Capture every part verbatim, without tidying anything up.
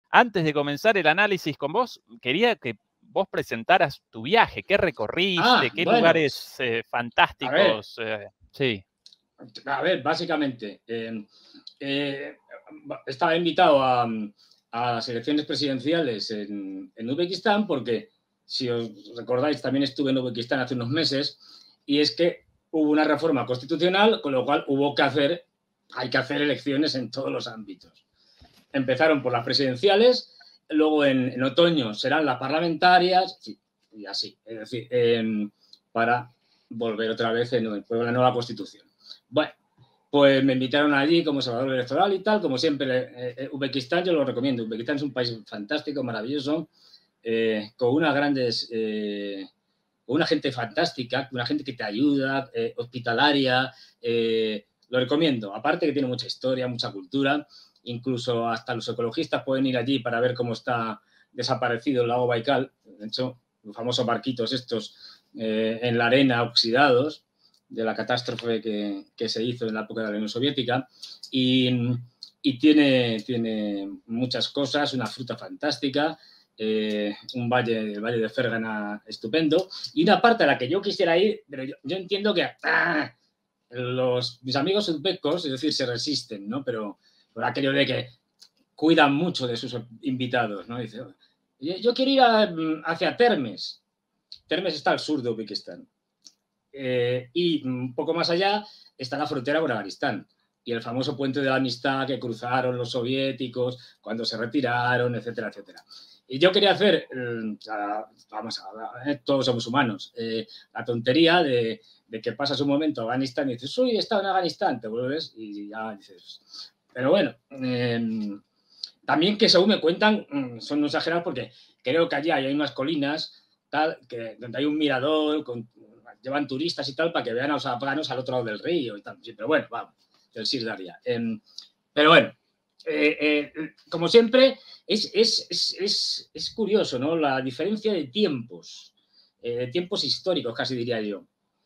antes de comenzar el análisis con vos, quería que vos presentaras tu viaje, qué recorriste, ah, qué bueno, lugares eh, fantásticos. a ver, Eh, sí. A ver, básicamente, eh, eh, estaba invitado a, a, las elecciones presidenciales en, en Uzbekistán porque, si os recordáis, también estuve en Uzbekistán hace unos meses y es que hubo una reforma constitucional, con lo cual hubo que hacer, hay que hacer elecciones en todos los ámbitos. Empezaron por las presidenciales, luego en, en otoño serán las parlamentarias y así, es decir, eh, para volver otra vez en, en la nueva constitución. Bueno, pues me invitaron allí como observador electoral y tal, como siempre, eh, Uzbekistán yo lo recomiendo. Uzbekistán es un país fantástico, maravilloso, eh, con unas grandes, eh, con una gente fantástica, una gente que te ayuda, eh, hospitalaria, eh, lo recomiendo. Aparte que tiene mucha historia, mucha cultura, incluso hasta los ecologistas pueden ir allí para ver cómo está desaparecido el lago Baikal, de hecho, los famosos barquitos estos eh, en la arena oxidados, de la catástrofe que, que, se hizo en la época de la Unión Soviética y, y tiene, tiene muchas cosas, una fruta fantástica, eh, un valle, el valle de Fergana estupendo y una parte a la que yo quisiera ir, pero yo, yo entiendo que ¡ah! los, mis amigos uzbecos, es decir, se resisten, ¿no? Pero por aquello de que cuidan mucho de sus invitados, ¿no? Dice, yo quiero ir a, hacia Termes. Termes está al sur de Uzbekistán. Eh, y un poco más allá está la frontera con Afganistán y el famoso puente de la amistad que cruzaron los soviéticos cuando se retiraron, etcétera, etcétera. Y yo quería hacer, eh, vamos a ver, todos somos humanos, eh, la tontería de, de que pasas un momento a Afganistán y dices, uy, he estado en Afganistán, te vuelves y ya dices... Pero bueno, eh, también que según me cuentan, son exagerados porque creo que allí hay unas colinas tal, que, donde hay un mirador con llevan turistas y tal para que vean a los afganos al otro lado del río y tal. Sí, pero bueno, vamos, del Sir Daria. Eh, pero bueno, eh, eh, como siempre, es, es, es, es, es curioso, ¿no? La diferencia de tiempos, eh, de tiempos históricos, casi diría yo.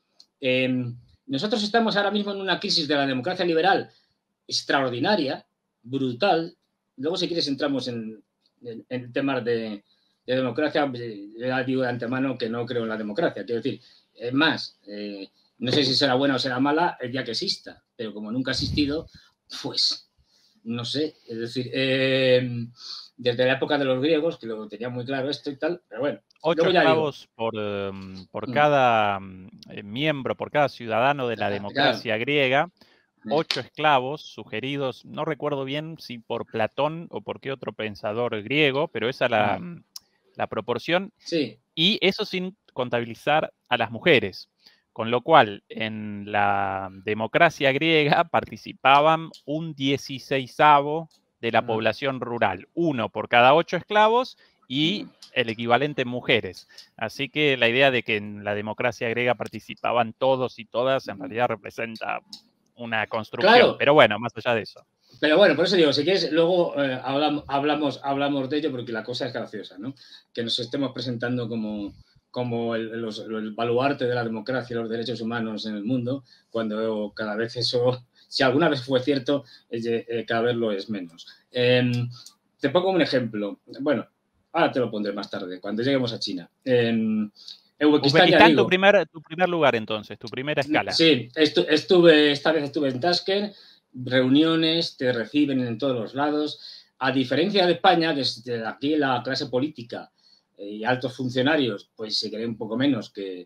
Eh, nosotros estamos ahora mismo en una crisis de la democracia liberal extraordinaria, brutal. Luego, si quieres, entramos en, en, en temas de, de democracia. Ya digo de antemano que no creo en la democracia. Quiero decir, es más, eh, no sé si será buena o será mala el día que exista, pero como nunca ha existido, pues no sé. Es decir, eh, desde la época de los griegos, que lo tenía muy claro esto y tal, pero bueno. Ocho esclavos por, um, por cada um, eh, miembro, por cada ciudadano de la democracia claro. griega, ocho esclavos sugeridos, no recuerdo bien si por Platón o por qué otro pensador griego, pero esa es la, ah. la proporción. Sí. Y eso sin contabilizar a las mujeres. Con lo cual, en la democracia griega participaban un dieciseisavo de la ah. población rural, uno por cada ocho esclavos y el equivalente en mujeres. Así que la idea de que en la democracia griega participaban todos y todas en realidad representa una construcción. Claro. Pero bueno, más allá de eso. Pero bueno, por eso digo, si quieres, luego eh, hablamos, hablamos, hablamos de ello porque la cosa es graciosa, ¿no? Que nos estemos presentando como, como el, los, el baluarte de la democracia y los derechos humanos en el mundo, cuando cada vez eso, si alguna vez fue cierto, eh, cada vez lo es menos. Eh, te pongo un ejemplo. Bueno, ahora te lo pondré más tarde, cuando lleguemos a China. Eh, Uzbekistán, Uzbekistán digo, tu, primer, tu primer lugar entonces, tu primera escala. Sí, estu estuve, esta vez estuve en Tashkent, reuniones, te reciben en todos los lados. A diferencia de España, desde aquí la clase política y altos funcionarios, pues se cree un poco menos que,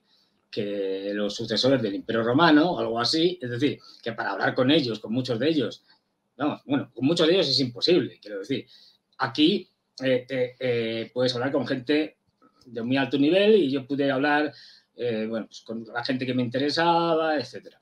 que los sucesores del Imperio Romano o algo así. Es decir, que para hablar con ellos, con muchos de ellos, vamos, bueno, con muchos de ellos es imposible, quiero decir. Aquí eh, eh, eh, puedes hablar con gente de muy alto nivel y yo pude hablar eh, bueno, pues con la gente que me interesaba, etcétera.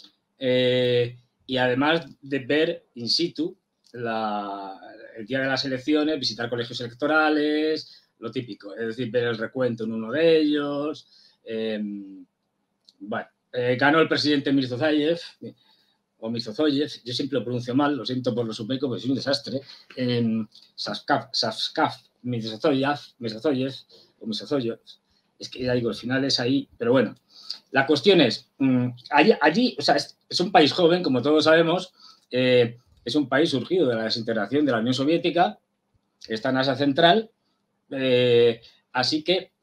Eh, y además de ver in situ la, el día de las elecciones, visitar colegios electorales, lo típico, es decir, ver el recuento en uno de ellos. Eh, bueno, eh, ganó el presidente Mirzozayev, o Mirzozoyev, yo siempre lo pronuncio mal, lo siento por los suecos, porque es un desastre. Eh, Savskaf, Savskaf, Mirzozoyev, Mirzozoyev, o Mirzozoyev, es que ya digo, el final es ahí, pero bueno. La cuestión es, allí, allí o sea, es, es un país joven, como todos sabemos, eh, es un país surgido de la desintegración de la Unión Soviética está en Asia Central, eh, así que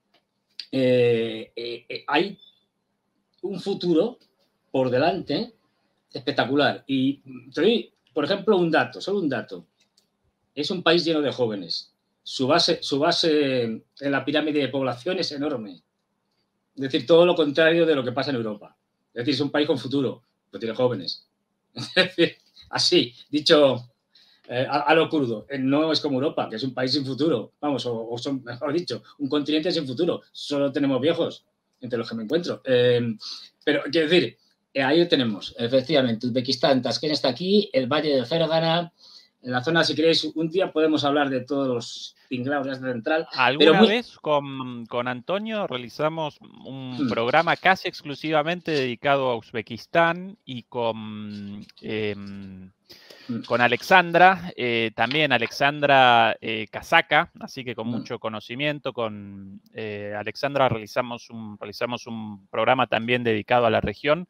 eh, eh, hay un futuro por delante espectacular. Y te doy, por ejemplo, un dato, solo un dato. Es un país lleno de jóvenes. Su base, su base en la pirámide de población es enorme. Es decir, todo lo contrario de lo que pasa en Europa. Es decir, es un país con futuro, pero tiene jóvenes. Es decir, así, dicho eh, a, a lo crudo. No es como Europa, que es un país sin futuro. Vamos, o, o son, mejor dicho, un continente sin futuro. Solo tenemos viejos, entre los que me encuentro. Eh, pero, quiero decir, eh, ahí lo tenemos, efectivamente. Uzbekistán, Tashkent está aquí, el Valle del Fergana. En la zona, si queréis, un día podemos hablar de todos los tinglados de Asia Central. Alguna pero muy... vez con, con Antonio realizamos un hmm. programa casi exclusivamente dedicado a Uzbekistán y con, eh, hmm. con Alexandra, eh, también Alexandra eh, Casaca, así que con hmm. mucho conocimiento. Con eh, Alexandra realizamos un, realizamos un programa también dedicado a la región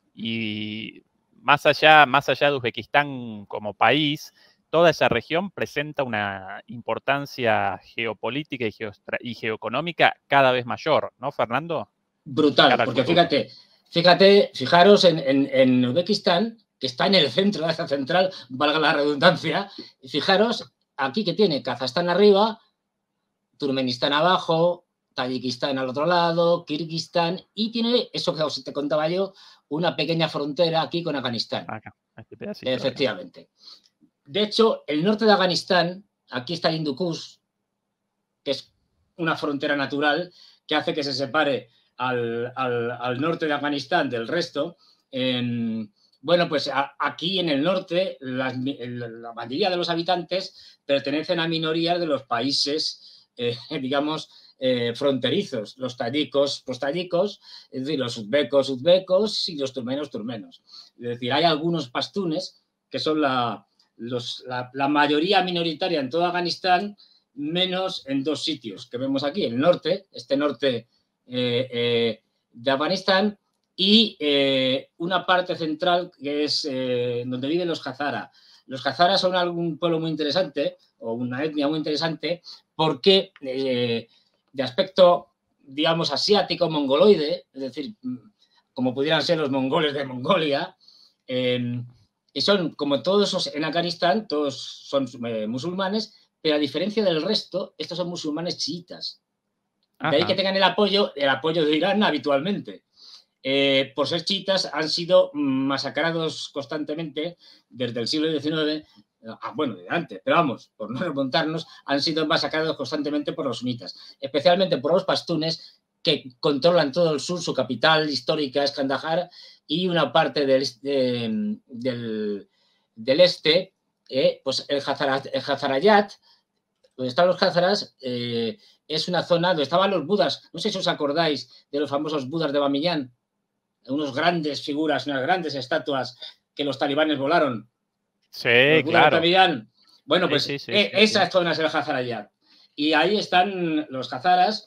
y más allá, más allá de Uzbekistán como país, toda esa región presenta una importancia geopolítica y, geostra y geoeconómica cada vez mayor, ¿no, Fernando? Brutal, porque fíjate, fíjate, fijaros en, en, en Uzbekistán, que está en el centro de Asia Central, valga la redundancia, y fijaros aquí que tiene Kazajstán arriba, Turkmenistán abajo, Tayikistán al otro lado, Kirguistán, y tiene, eso que os te contaba yo, una pequeña frontera aquí con Afganistán. Acá, este pedacito, efectivamente. Acá. De hecho, el norte de Afganistán, aquí está el Hindu Kush, que es una frontera natural que hace que se separe al, al, al norte de Afganistán del resto. Eh, bueno, pues a, aquí en el norte, la, la mayoría de los habitantes pertenecen a minorías de los países, eh, digamos, eh, fronterizos. Los tayikos, pues tayikos, es decir, los uzbecos, uzbecos y los turmenos, turmenos. Es decir, hay algunos pastunes que son la... Los, la, la mayoría minoritaria en todo Afganistán, menos en dos sitios que vemos aquí, el norte, este norte eh, eh, de Afganistán y eh, una parte central que es eh, donde viven los Hazara. Los Hazara son algún pueblo muy interesante o una etnia muy interesante porque eh, de aspecto, digamos, asiático, mongoloide, es decir, como pudieran ser los mongoles de Mongolia, eh, y son, como todos esos en Afganistán, todos son eh, musulmanes, pero a diferencia del resto, estos son musulmanes chiitas. Ajá. De ahí que tengan el apoyo, el apoyo de Irán habitualmente. Eh, por ser chiitas han sido masacrados constantemente desde el siglo diecinueve, ah, bueno, de antes, pero vamos, por no remontarnos, han sido masacrados constantemente por los sunitas, especialmente por los pastunes, que controlan todo el sur, su capital histórica es Kandahar, y una parte del, de, del, del este, eh, pues el, Hazara, el Hazarayat, donde están los Hazaras, eh, es una zona donde estaban los budas. No sé si os acordáis de los famosos budas de Bamiyan, unos grandes figuras, unas grandes estatuas que los talibanes volaron. Sí, los budas claro. de Bamiyan. Bueno, pues sí, sí, sí, eh, sí, esa sí. zona es el Hazarayat. Y ahí están los Hazaras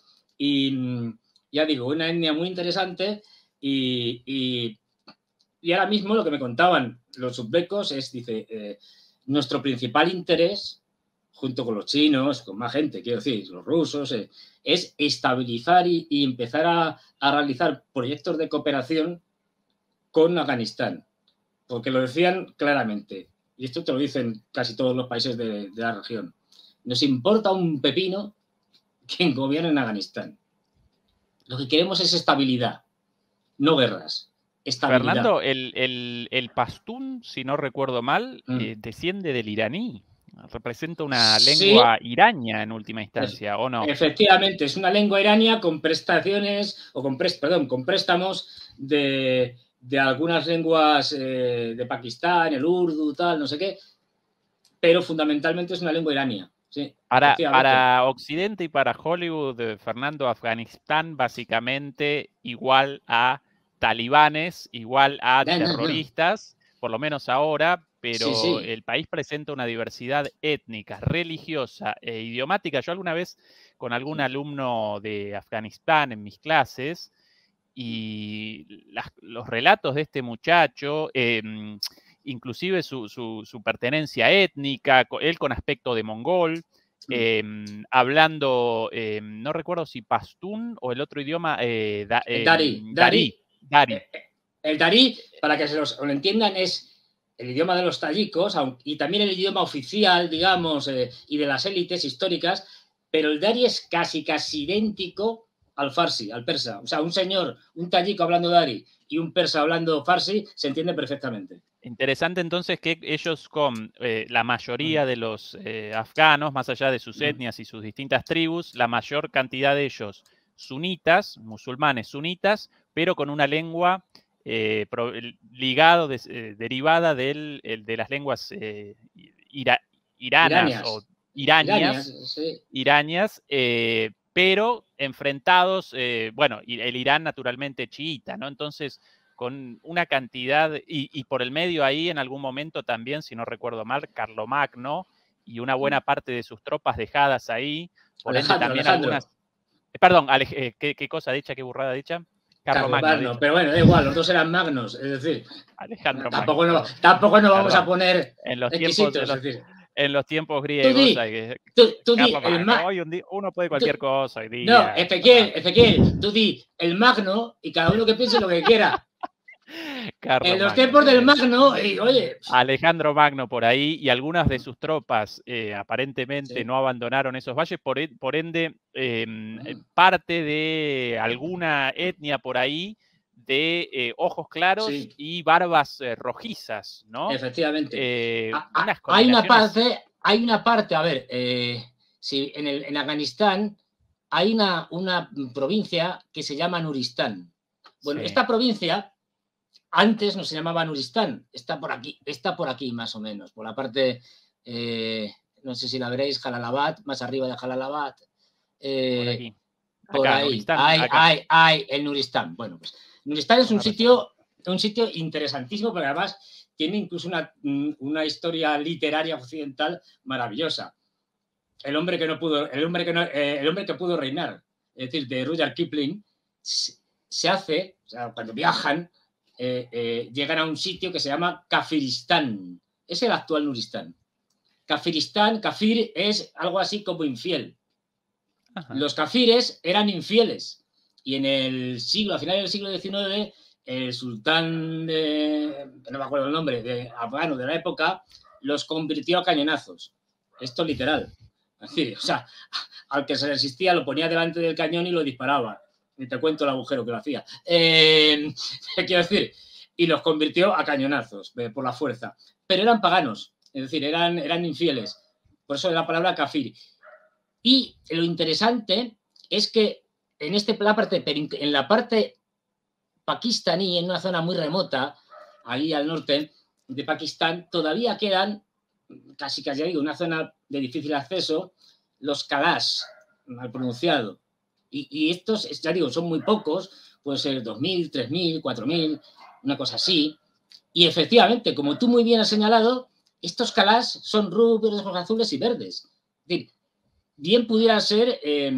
y, ya digo, una etnia muy interesante y, y Y ahora mismo lo que me contaban los uzbecos es, dice, eh, nuestro principal interés, junto con los chinos, con más gente, quiero decir, los rusos, eh, es estabilizar y, y empezar a, a realizar proyectos de cooperación con Afganistán. Porque lo decían claramente, y esto te lo dicen casi todos los países de, de la región, nos importa un pepino quien gobierne en Afganistán. Lo que queremos es estabilidad, no guerras. Estabilidad. Fernando, el, el, el pastún, si no recuerdo mal, mm. eh, desciende del iraní. Representa una lengua sí. iraña en última instancia, es, ¿o no? Efectivamente, es una lengua iraña con prestaciones, o con, prest, perdón, con préstamos de, de algunas lenguas eh, de Pakistán, el urdu, tal, no sé qué, pero fundamentalmente es una lengua iraña. Sí, para, para Occidente y para Hollywood, Fernando, Afganistán básicamente igual a talibanes, igual a no, terroristas, no, no. por lo menos ahora, pero sí, sí. el país presenta una diversidad étnica, religiosa e idiomática. Yo alguna vez con algún alumno de Afganistán en mis clases, y las, los relatos de este muchacho, eh, inclusive su, su, su pertenencia étnica, él con aspecto de mongol, eh, hablando, eh, no recuerdo si pastún o el otro idioma, eh, da, el eh, Dari. Darí. Dari. El Darí, para que se los, lo entiendan, es el idioma de los tayikos y también el idioma oficial, digamos, eh, y de las élites históricas, pero el Dari es casi, casi idéntico al farsi, al persa. O sea, un señor, un tayiko hablando Dari y un persa hablando farsi se entiende perfectamente. Interesante entonces que ellos con eh, la mayoría de los eh, afganos, más allá de sus etnias y sus distintas tribus, la mayor cantidad de ellos sunitas, musulmanes sunitas, pero con una lengua eh, pro, ligado, de, eh, derivada del, el, de las lenguas eh, ira, iranas iranias. o iranias, iranias, sí. iranias eh, pero enfrentados, eh, bueno, el Irán naturalmente chiita, ¿no? Entonces, con una cantidad, y, y por el medio ahí en algún momento también, si no recuerdo mal, Carlomagno y una buena parte de sus tropas dejadas ahí, por Alejandro, ende también Alejandro. algunas... Eh, perdón, Ale, eh, ¿qué, ¿qué cosa dicha, qué burrada dicha? Carlomagno, Carlomagno pero bueno, da igual, los dos eran magnos, es decir, Alejandro tampoco, Magno, no, tampoco nos vamos perdón. a poner en los exquisitos, tiempos, en es los, decir. En los tiempos griegos, Tú di, hay, tú, tú di Magno, el ma hoy un día, uno puede cualquier tú, cosa hoy día. No, Ezequiel, Ezequiel, tú di el magno y cada uno que piense lo que quiera. Carlos en los Magno, tiempos del eh, magno, y oye... Alejandro Magno por ahí, y algunas de sus tropas eh, aparentemente sí. no abandonaron esos valles, por, por ende, eh, parte de alguna etnia por ahí de eh, ojos claros sí. y barbas eh, rojizas, ¿no? Efectivamente. Eh, a, unas a, hay, una combinaciones... parte, hay una parte, a ver, eh, si en, el, en Afganistán hay una, una provincia que se llama Nuristán. Bueno, sí. esta provincia antes no se llamaba Nuristán, está por aquí, está por aquí más o menos, por la parte, eh, no sé si la veréis, Jalalabad, más arriba de Jalalabad. Eh, por aquí. Acá, por ahí, Nuristán, hay, acá. hay, hay el Nuristán. Bueno, pues Nuristán es un sitio, un sitio interesantísimo, porque además tiene incluso una, una historia literaria occidental maravillosa. El hombre que no pudo, el hombre que no, eh, el hombre que pudo reinar, es decir, de Rudyard Kipling, se, se hace, o sea, cuando viajan, eh, eh, llegan a un sitio que se llama Kafiristán. Es el actual Nuristán. Kafiristán, kafir es algo así como infiel. Ajá. Los kafires eran infieles y en el siglo, a finales del siglo diecinueve, el sultán, de, no me acuerdo el nombre, de afgano de la época, los convirtió a cañonazos. Esto literal. Es decir, o sea, al que se resistía lo ponía delante del cañón y lo disparaba. Y te cuento el agujero que lo hacía. Eh, quiero decir, y los convirtió a cañonazos eh, por la fuerza. Pero eran paganos, es decir, eran, eran infieles. Por eso la palabra kafir. Y lo interesante es que en, este, la parte, en la parte pakistaní, en una zona muy remota, ahí al norte de Pakistán, todavía quedan, casi casi digo, una zona de difícil acceso, los kalash, mal pronunciado. Y, y estos, ya digo, son muy pocos, pueden ser dos mil, tres mil, cuatro mil, una cosa así. Y efectivamente, como tú muy bien has señalado, estos kalash son rubios, ojos azules y verdes. Es decir, bien pudieran ser eh,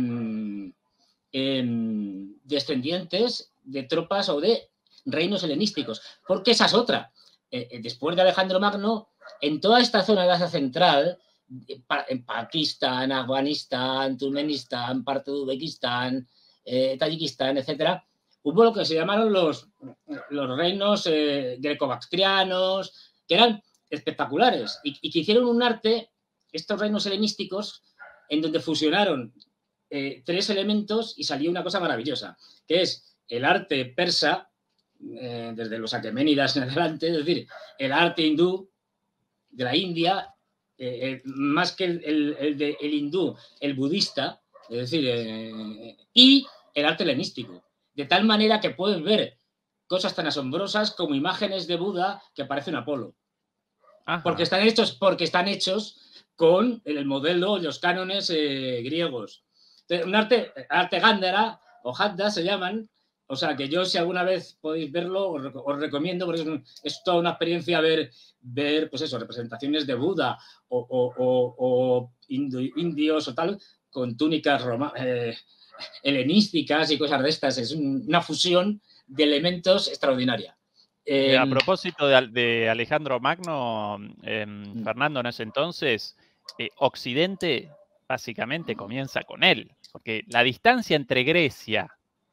eh, descendientes de tropas o de reinos helenísticos, porque esa es otra. Eh, después de Alejandro Magno, en toda esta zona de Asia Central, en Pakistán, Afganistán, Turkmenistán, parte de Uzbekistán, eh, Tayikistán, etcétera, hubo lo que se llamaron los, los reinos eh, greco-bactrianos, que eran espectaculares y, y que hicieron un arte, estos reinos helenísticos, en donde fusionaron eh, tres elementos y salió una cosa maravillosa, que es el arte persa, eh, desde los aqueménidas en adelante, es decir, el arte hindú de la India, eh, eh, más que el, el, el, de, el hindú, el budista, es decir, eh, y el arte helenístico, de tal manera que puedes ver cosas tan asombrosas como imágenes de Buda que parecen Apolo. Ajá. Porque están hechos, porque están hechos con el modelo, los cánones eh, griegos. Entonces, un arte, arte gándara o hadda se llaman, o sea que yo si alguna vez podéis verlo os, os recomiendo porque es, un, es toda una experiencia ver, ver pues eso, representaciones de Buda o, o, o, o indios o tal con túnicas roma, eh, helenísticas y cosas de estas. Es un, una fusión de elementos extraordinaria. Eh, a propósito de, de Alejandro Magno, eh, mm. Fernando, en ese entonces, eh, Occidente básicamente comienza con él, porque la distancia entre Grecia,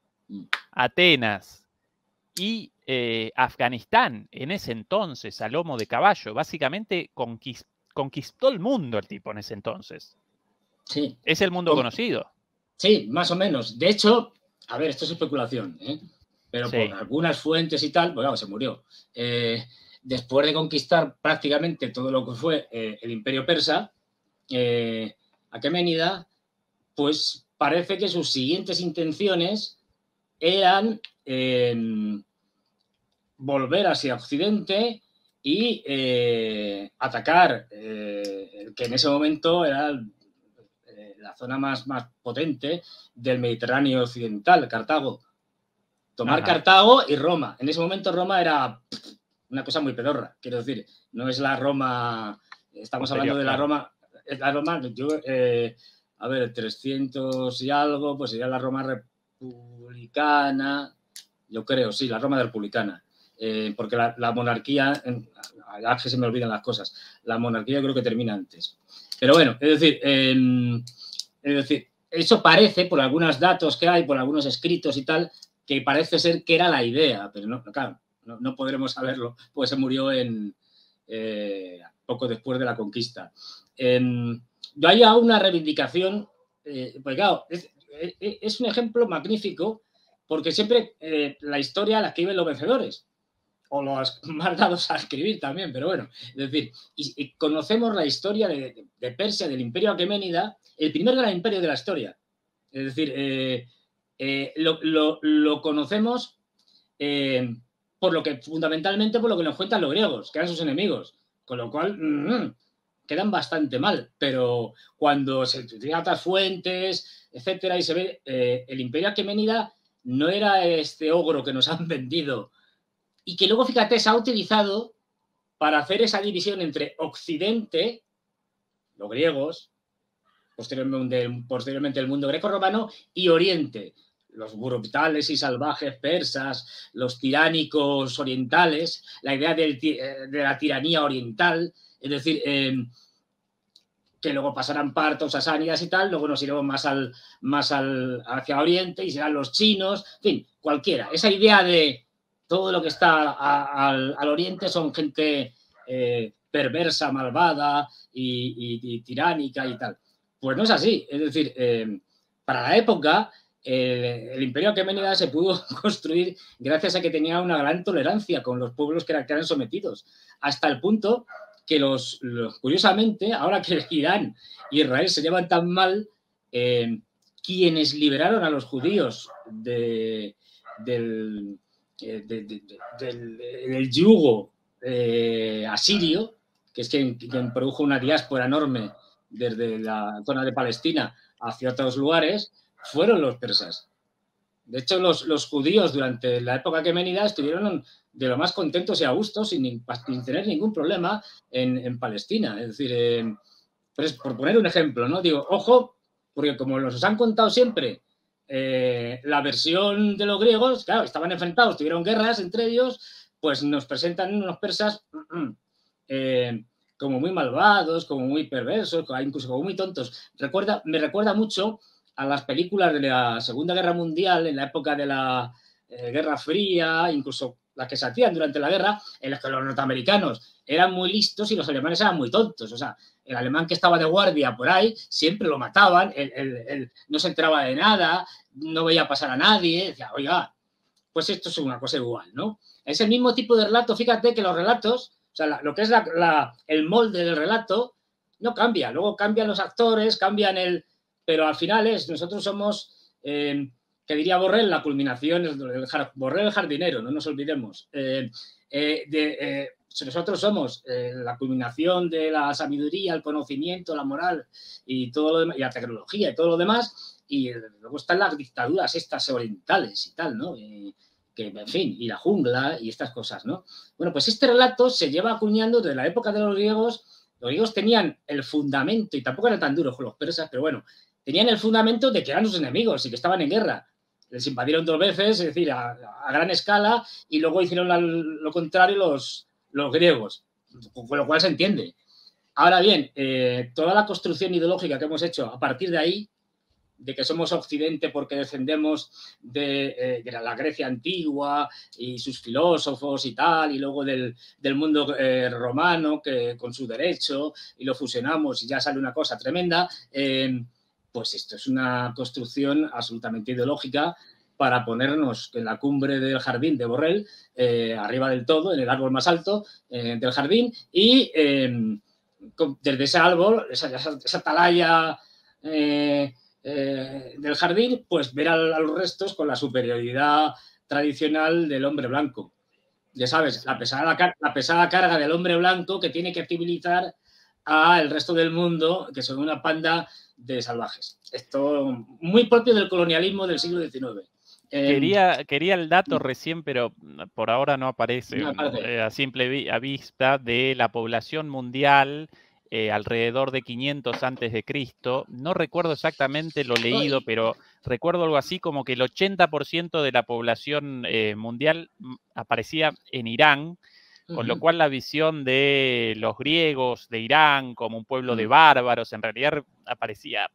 Atenas y eh, Afganistán en ese entonces, a lomo de caballo, básicamente conquist, conquistó el mundo el tipo en ese entonces. Sí. Es el mundo conocido. Sí, más o menos. De hecho, a ver, esto es especulación, ¿eh? Pero sí, por algunas fuentes y tal, pues claro, se murió. Eh, después de conquistar prácticamente todo lo que fue eh, el imperio persa, eh, Aqueménida, pues parece que sus siguientes intenciones eran eh, volver hacia Occidente y eh, atacar, eh, que en ese momento era eh, la zona más, más potente del Mediterráneo occidental, Cartago. Tomar Ajá. Cartago y Roma. En ese momento Roma era una cosa muy pedorra, quiero decir. No es la Roma, estamos Posterior, hablando de la claro. Roma, la Roma, yo, eh, a ver, trescientos y algo, pues sería la Roma republicana, yo creo, sí, la Roma republicana. Eh, porque la, la monarquía, ya que se me olvidan las cosas, la monarquía creo que termina antes. Pero bueno, es decir, eh, es decir, eso parece, por algunos datos que hay, por algunos escritos y tal, que parece ser que era la idea, pero no, claro, no, no podremos saberlo, pues se murió en eh, poco después de la conquista. Eh, yo hay una reivindicación, eh, pues claro, es, es un ejemplo magnífico, porque siempre eh, la historia la escriben los vencedores, o los más dados a escribir también, pero bueno, es decir, y, y conocemos la historia de, de Persia, del imperio aqueménida, el primer gran imperio de la historia. Es decir, eh, eh, lo, lo, lo conocemos eh, por lo que, fundamentalmente por lo que nos cuentan los griegos, que eran sus enemigos, con lo cual mmm, quedan bastante mal, pero cuando se utilizan otras fuentes, etcétera, y se ve, eh, el imperio aqueménida no era este ogro que nos han vendido, y que luego, fíjate, se ha utilizado para hacer esa división entre Occidente, los griegos, posteriormente, posteriormente el mundo greco-romano, y Oriente, los brutales y salvajes persas, los tiránicos orientales, la idea del, de la tiranía oriental, es decir, eh, que luego pasarán partos, sasánidas y tal, luego nos iremos más, al, más al, hacia Oriente y serán los chinos, en fin, cualquiera. Esa idea de todo lo que está a, a, al, al oriente son gente eh, perversa, malvada y, y, y tiránica y tal. Pues no es así. Es decir, eh, para la época, eh, el imperio aqueménida se pudo construir gracias a que tenía una gran tolerancia con los pueblos que eran, que eran sometidos, hasta el punto que, los, los curiosamente, ahora que Irán y Israel se llevan tan mal, eh, quienes liberaron a los judíos de, del... De, de, de, del, del yugo eh, asirio, que es quien, quien produjo una diáspora enorme desde la zona de Palestina hacia otros lugares, fueron los persas. De hecho, los, los judíos durante la época aqueménida estuvieron de lo más contentos y a gusto, sin, sin tener ningún problema en, en Palestina. Es decir, eh, pues por poner un ejemplo, ¿no? Digo, ojo, porque como nos han contado siempre, Eh, la versión de los griegos, claro, estaban enfrentados, tuvieron guerras entre ellos, pues nos presentan unos persas eh, como muy malvados, como muy perversos, incluso como muy tontos. Recuerda, me recuerda mucho a las películas de la Segunda Guerra Mundial, en la época de la eh, Guerra Fría, incluso las que se hacían durante la guerra, en las que los norteamericanos eran muy listos y los alemanes eran muy tontos. O sea, el alemán que estaba de guardia por ahí, siempre lo mataban, él, él, él no se enteraba de nada, no veía pasar a nadie, decía, oiga, pues esto es una cosa igual, ¿no? Es el mismo tipo de relato, fíjate que los relatos, o sea, la, lo que es la, la, el molde del relato, no cambia, luego cambian los actores, cambian el... Pero al final es, nosotros somos, eh, que diría Borrell, la culminación, el, el, Borrell el jardinero, no nos olvidemos, eh, eh, de... Eh, nosotros somos eh, la culminación de la sabiduría, el conocimiento, la moral y todo lo demás, y la tecnología y todo lo demás, y luego están las dictaduras estas orientales y tal, ¿no? Eh, que, en fin, y la jungla y estas cosas, ¿no? Bueno, pues este relato se lleva acuñando desde la época de los griegos. Los griegos tenían el fundamento, y tampoco eran tan duros con los persas, pero bueno, tenían el fundamento de que eran sus enemigos y que estaban en guerra. les invadieron dos veces, es decir, a, a gran escala, y luego hicieron la, lo contrario los, los griegos, con lo cual se entiende. Ahora bien, eh, toda la construcción ideológica que hemos hecho a partir de ahí, de que somos Occidente porque descendemos de, eh, de la Grecia antigua y sus filósofos y tal, y luego del, del mundo eh, romano que, con su derecho, y lo fusionamos y ya sale una cosa tremenda, eh, pues esto es una construcción absolutamente ideológica para ponernos en la cumbre del jardín de Borrell, eh, arriba del todo, en el árbol más alto eh, del jardín, y eh, desde ese árbol, esa, esa, esa atalaya eh, eh, del jardín, pues ver a, a los restos con la superioridad tradicional del hombre blanco. Ya sabes, la pesada, la pesada carga del hombre blanco que tiene que civilizar al resto del mundo, que son una panda de salvajes. Esto muy propio del colonialismo del siglo diecinueve. Quería, quería el dato recién, pero por ahora no aparece, no aparece. Eh, a simple a vista de la población mundial eh, alrededor de quinientos antes de Cristo. No recuerdo exactamente lo leído, pero recuerdo algo así como que el ochenta por ciento de la población eh, mundial aparecía en Irán, con uh-huh. lo cual la visión de los griegos de Irán como un pueblo uh-huh. de bárbaros en realidad aparecía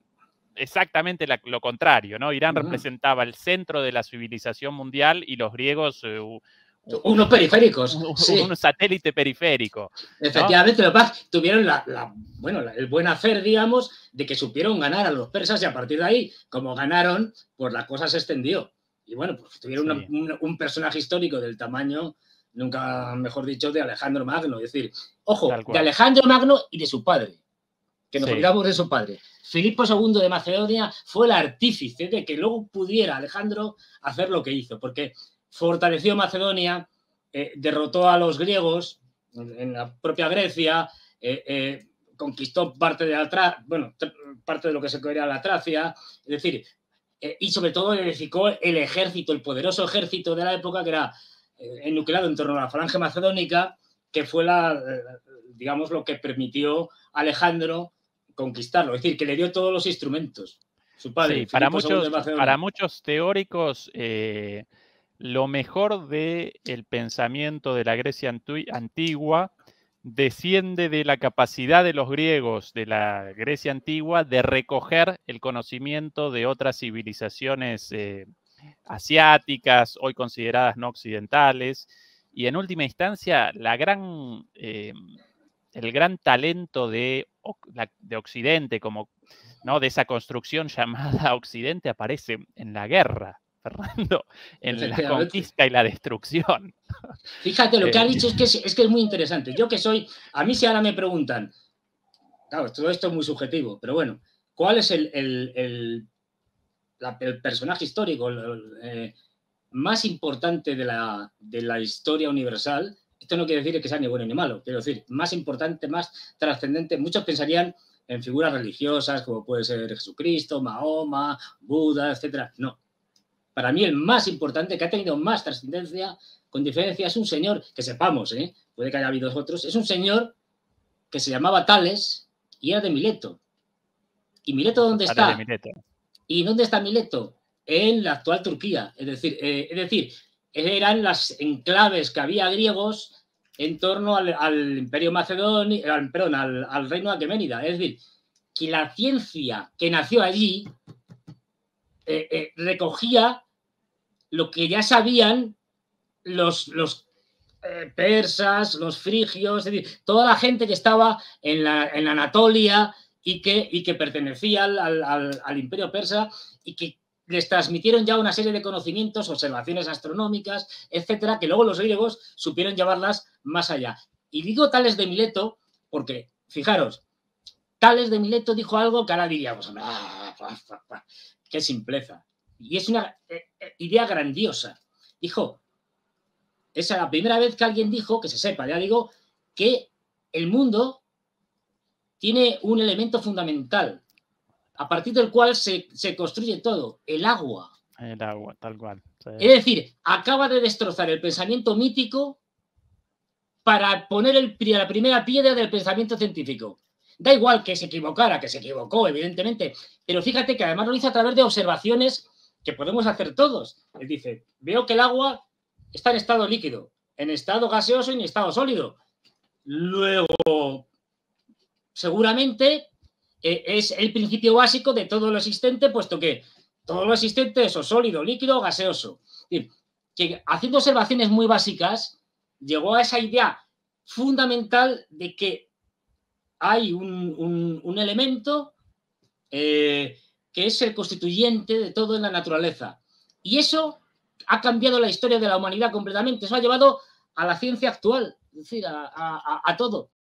exactamente la, lo contrario, ¿no? Irán uh-huh. representaba el centro de la civilización mundial y los griegos eh, un, unos periféricos, un, sí. un satélite periférico. Efectivamente, ¿no? tuvieron la, la, bueno, el buen hacer, digamos, de que supieron ganar a los persas y a partir de ahí, como ganaron, pues la cosa se extendió. Y bueno, pues tuvieron sí. una, un, un personaje histórico del tamaño, nunca mejor dicho, de Alejandro Magno. Es decir, ojo, de Alejandro Magno y de su padre. Que nos sí. olvidamos de su padre. Filipo segundo de Macedonia fue el artífice de que luego pudiera Alejandro hacer lo que hizo, porque fortaleció Macedonia, eh, derrotó a los griegos en la propia Grecia, eh, eh, conquistó parte de, la tra bueno, parte de lo que se creía la Tracia, es decir, eh, y sobre todo edificó el ejército, el poderoso ejército de la época que era eh, enucleado en torno a la falange macedónica, que fue la, eh, digamos, lo que permitió a Alejandro conquistarlo, es decir, que le dio todos los instrumentos. Su padre, sí, para, muchos, para muchos teóricos, eh, lo mejor del pensamiento de la Grecia antigua desciende de la capacidad de los griegos de la Grecia antigua de recoger el conocimiento de otras civilizaciones eh, asiáticas, hoy consideradas no occidentales, y en última instancia, la gran... Eh, el gran talento de, de Occidente, como, ¿no? de esa construcción llamada Occidente, aparece en la guerra, Fernando, en la conquista y la destrucción. Fíjate, lo que ha dicho es que es, es que es muy interesante. Yo que soy, a mí si ahora me preguntan, claro, todo esto es muy subjetivo, pero bueno, ¿cuál es el, el, el, la, el personaje histórico el, eh, más importante de la, de la historia universal? Esto no quiere decir que sea ni bueno ni malo, quiero decir, más importante, más trascendente. Muchos pensarían en figuras religiosas, como puede ser Jesucristo, Mahoma, Buda, etcétera. No. Para mí el más importante, que ha tenido más trascendencia, con diferencia, es un señor, que sepamos, ¿eh? puede que haya habido otros, es un señor que se llamaba Tales y era de Mileto. ¿Y Mileto dónde está? ¿Y dónde está Mileto? En la actual Turquía. Es decir, eh, es decir, eran las enclaves que había griegos en torno al, al imperio macedonio, al, perdón, al, al reino aqueménida. Es decir, que la ciencia que nació allí eh, eh, recogía lo que ya sabían los, los eh, persas, los frigios, es decir, toda la gente que estaba en la, en la Anatolia y que, y que pertenecía al, al, al imperio persa y que les transmitieron ya una serie de conocimientos, observaciones astronómicas, etcétera, que luego los griegos supieron llevarlas más allá. Y digo Tales de Mileto porque, fijaros, Tales de Mileto dijo algo que ahora diríamos, ah, pa, pa, pa, qué simpleza. Y es una eh, idea grandiosa. Dijo, esa es la primera vez que alguien dijo, que se sepa, ya digo, que el mundo tiene un elemento fundamental, a partir del cual se, se construye todo, el agua. El agua, tal cual. Sí. Es decir, acaba de destrozar el pensamiento mítico para poner el, la primera piedra del pensamiento científico. Da igual que se equivocara, que se equivocó, evidentemente, pero fíjate que además lo hizo a través de observaciones que podemos hacer todos. Él dice, veo que el agua está en estado líquido, en estado gaseoso y en estado sólido. Luego, seguramente eh, es el principio básico de todo lo existente, puesto que todo lo existente es o sólido, líquido o gaseoso. Es decir, que haciendo observaciones muy básicas, llegó a esa idea fundamental de que hay un, un, un elemento eh, que es el constituyente de todo en la naturaleza. Y eso ha cambiado la historia de la humanidad completamente. Eso ha llevado a la ciencia actual, es decir, a, a, a todo.